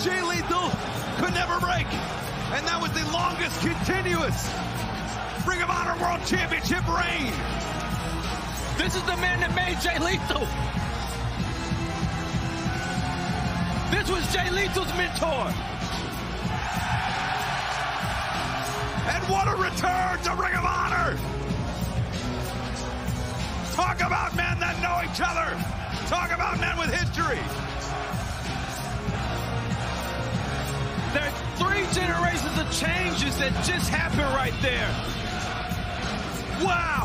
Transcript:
Jay Lethal could never break. And that was the longest continuous Ring of Honor World Championship reign. This is the man that made Jay Lethal. This was Jay Lethal's mentor. And what a return to Ring of Honor. Talk about men that know each other. Talk about men with history. There are 3 generations of changes that just happened right there. Wow.